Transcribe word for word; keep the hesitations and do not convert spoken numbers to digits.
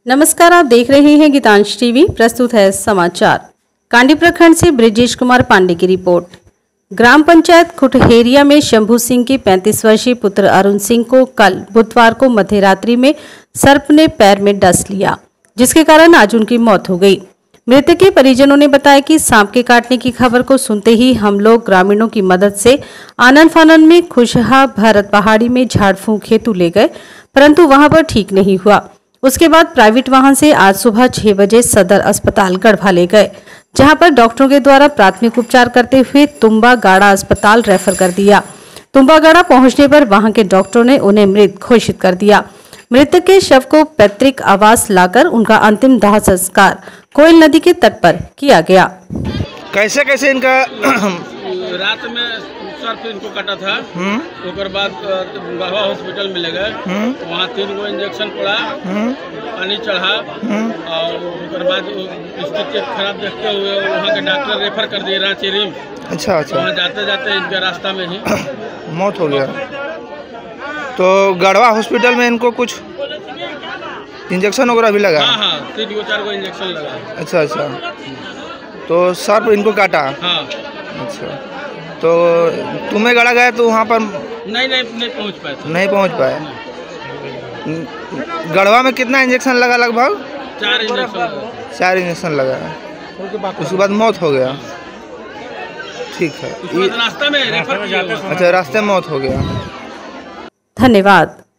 नमस्कार, आप देख रहे हैं गीतांश टीवी। प्रस्तुत है समाचार। कांडी प्रखंड से ब्रिजेश कुमार पांडे की रिपोर्ट। ग्राम पंचायत खुटहेरिया में शंभू सिंह के पैंतीस वर्षीय पुत्र अरुण सिंह को कल बुधवार को मध्य रात्रि में सर्प ने पैर में डस लिया, जिसके कारण आज उनकी मौत हो गई। मृतक के परिजनों ने बताया कि सांप के काटने की खबर को सुनते ही हम लोग ग्रामीणों की मदद से आनन फानन में खुशहा भरत पहाड़ी में झाड़ फूंक हेतु ले गए, परंतु वहां पर ठीक नहीं हुआ। उसके बाद प्राइवेट वाहन से आज सुबह छह बजे सदर अस्पताल गढ़वा ले गए, जहां पर डॉक्टरों के द्वारा प्राथमिक उपचार करते हुए तुम्बा गाड़ा अस्पताल रेफर कर दिया। तुम्बा गाड़ा पहुंचने पर वहां के डॉक्टरों ने उन्हें मृत घोषित कर दिया। मृतक के शव को पैतृक आवास लाकर उनका अंतिम दाह संस्कार कोयल नदी के तट पर किया गया। कैसे कैसे इनका रात में सर्प इनको कटा था। उसके बाद गढ़वा हॉस्पिटल में ले गए, वहाँ तीन गो इंजेक्शन पड़ा, पानी चढ़ा और उसके बाद स्थिति खराब देखते हुए वहाँ के डॉक्टर रेफर कर दिए रांची रिम। अच्छा अच्छा। वहाँ जाते जाते इनके रास्ता में ही मौत हो गया। तो गढ़वा हॉस्पिटल में इनको कुछ इंजेक्शन वगैरह भी लगा? हाँ हाँ, तीन गो चार गो इंजेक्शन लगा। अच्छा अच्छा। तो सर्प इनको काटा? हाँ। अच्छा, तो तुम्हें गड़ा गया तो वहाँ पर नहीं नहीं नहीं पहुँच पाए थे। नहीं पहुँच पाए। गढ़वा में कितना इंजेक्शन लगा? लगभग चार इंजेक्शन लगा। चार इंजेक्शन लगा। उसके बाद मौत हो गया। ठीक है, रास्ता में रेफर किया। अच्छा, रास्ते में मौत हो गया। धन्यवाद।